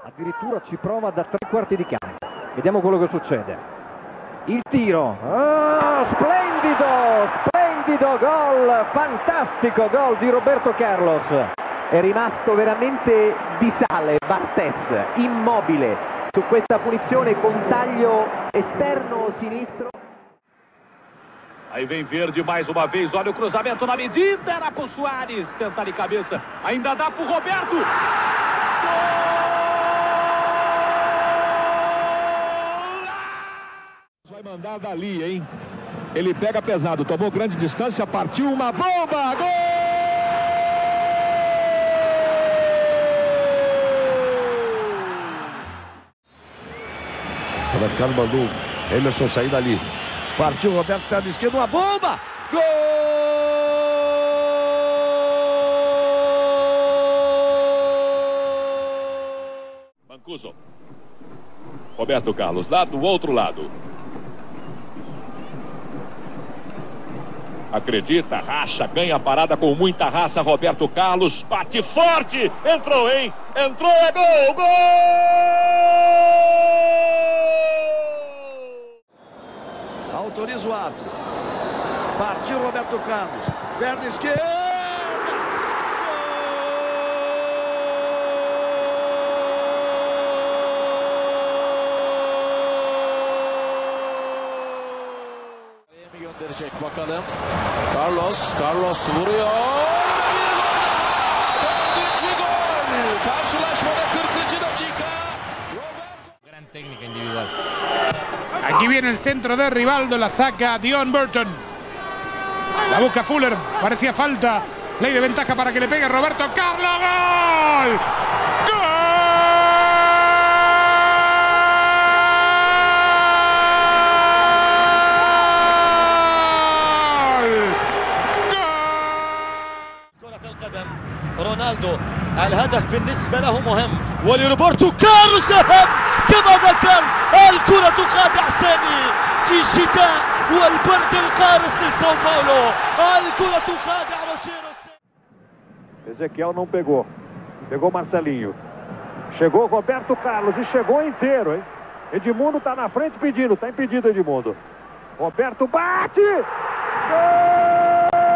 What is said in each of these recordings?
Addirittura ci prova da 3/4 di campo. Vediamo quello che succede. Il tiro. Splendido gol, fantastico gol di Roberto Carlos. È rimasto veramente di sale Barthez, immobile su questa punizione con taglio esterno sinistro. Aí vem Verde mais uma vez, olha o cruzamento na medida, era pro Soares, tentar de cabeça, ainda dá pro Roberto. Vai mandar dali, hein? Ele pega pesado, tomou grande distância, partiu uma bomba, gol! Roberto Carlos mandou Emerson sair dali. Partiu Roberto Carlos esquerdo, uma bomba! Gol! Mancuso. Roberto Carlos lá do outro lado. Acredita, racha, ganha a parada com muita raça. Roberto Carlos bate forte. Entrou, hein? Entrou, é gol! Gol! Autoriza o árbitro. Partiu Roberto Carlos. Perna esquerda. Gönderecek bakalım. Carlos vuruyor. Dördüncü gol. Karşılaşmada 40. dakika. Gran técnica individual. Aquí viene el centro de Rivaldo, la saca Dion Burton. La busca Fuller, parecía falta. Ley de ventaja para que le pegue Roberto Carlos. ¡Gol! رونالدو الهدف بالنسبة له مهم ولروبرتو كارلوس أهم كما ذكرت الكرة تخادع ساني في الشتاء والبرد القارس لساو باولو الكرة تخادع روشيرو. Ezequiel não pegou. Pegou Marcelinho. Chegou Roberto Carlos e chegou inteiro, hein? Edmundo tá na frente pedindo, tá impedido Edmundo. Roberto bate! Gol!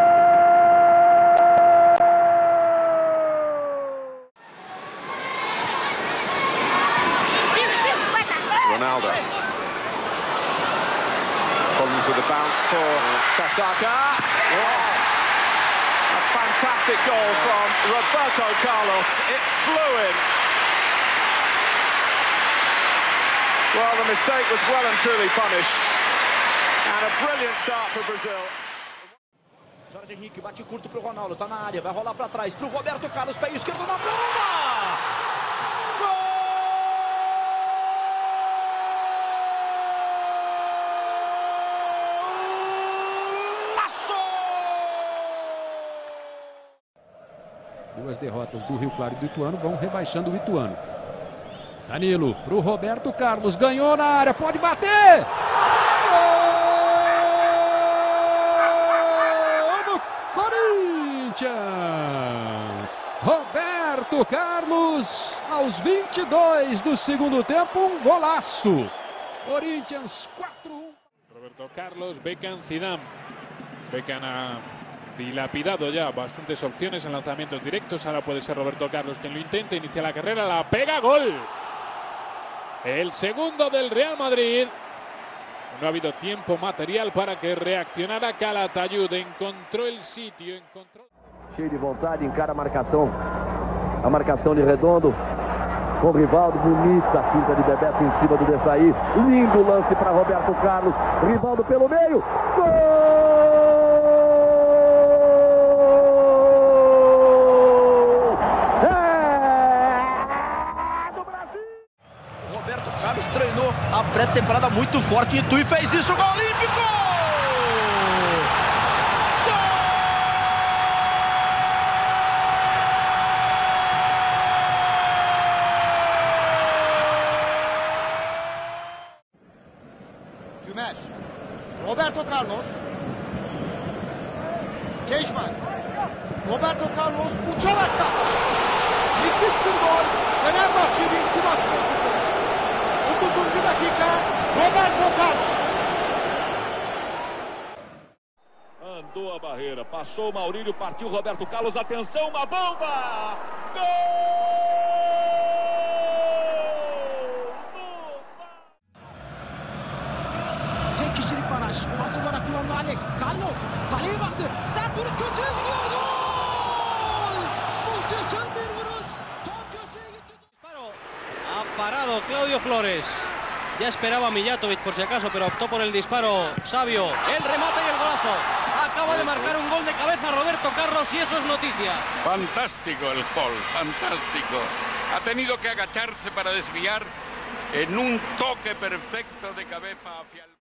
Ronaldo. Problems with the bounce for Kasaka. Oh, a fantastic goal from Roberto Carlos. It flew in. Well, the mistake was well and truly punished. And a brilliant start for Brazil. Jorge Henrique bate curto pro Ronaldo, tá na área, vai rolar pra trás pro Roberto Carlos, pé esquerdo na bomba! Duas derrotas do Rio Claro e do Ituano vão rebaixando o Ituano. Danilo pro Roberto Carlos, ganhou na área, pode bater! Gol do Corinthians! Roberto Carlos, aos 22 do segundo tempo, um golaço! Corinthians 4-1. Roberto Carlos, Beckham, Zidane. Beckham ha dilapidado ya bastantes opciones en lanzamientos directos. Ahora puede ser Roberto Carlos quien lo intente. Inicia la carrera, la pega, gol. El segundo del Real Madrid. No ha habido tiempo material para que reaccionara Calatayud. Encontró el sitio, encontró... Cheio de vontade, encara a marcação de Redondo. Com Rivaldo, bonita a finta de Bebeto em cima do Desailly. Lindo lance para Roberto Carlos. Rivaldo pelo meio. Gol! Carlos treinou a pré-temporada muito forte em Itu e fez isso, gol olímpico! Gümeş, Roberto Carlos, Keşman, Roberto Carlos uçarak da müthiş bir gol, Fenerbahçe bir ultimat Acertou a barreira, passou o Maurílio, partiu o Roberto Carlos, atenção, uma bomba! Gol! Tek kişilik baraj. Pas olarak kullandı Alex. Carlos kaleye baktı. Sert vuruş köşeye gidiyor. Gol! Muhteşem bir vuruş. Tam köşeye gitti. Ha parado Claudio Flores. Ya esperaba Mijatovic por si acaso, pero optó por el disparo sabio. El remate y el golazo. Acaba de marcar un gol de cabeza Roberto Carlos y eso es noticia. Fantástico el gol, fantástico. Ha tenido que agacharse para desviar en un toque perfecto de cabeza hacia el...